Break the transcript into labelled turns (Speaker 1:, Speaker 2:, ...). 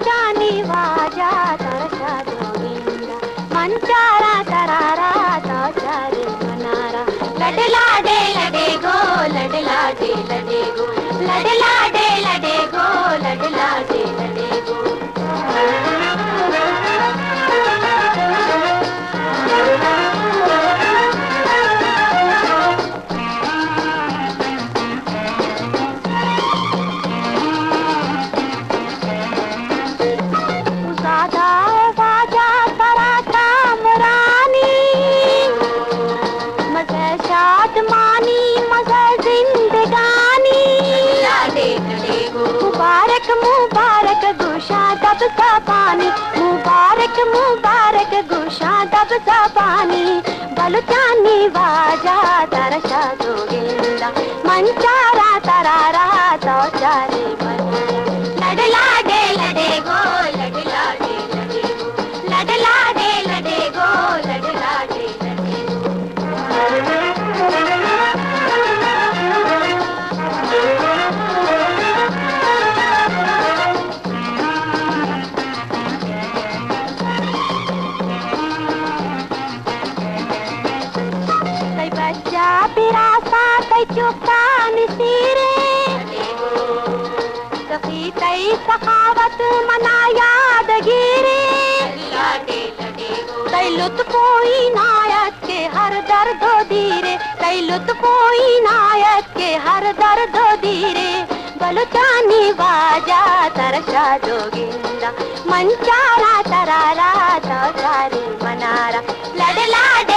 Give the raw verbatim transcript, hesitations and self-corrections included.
Speaker 1: बलुचानी वाजा तरसा जोगिंदा मंचारा तरारा तौचारे मनारा लडला डे लडे गो लडला डे लडे गो लडला डे लडे गो लडला डे लडे गो मुबारक मुबारक गुशा दब सा पानी मुबारक मुबारक गुशा दब सा पानी बलुचानी वाजा तरसा जोगिंदा मंचारा तरारा तौचारे लडला डे लडे गो लडला डे लडे गो लडला डे लडे गो लडला डे लडे पिरासा तई चुकान सीरे सखी तई सखावत मना यादगिरी तई लुत्फोई नायक के हर दर्द धीरे तई लुत्फोई नायक के हर दर्द धीरे बलुचानी वाजा तरसा जोगिंदा मंचारा तरारा तौचारे मनारा लडला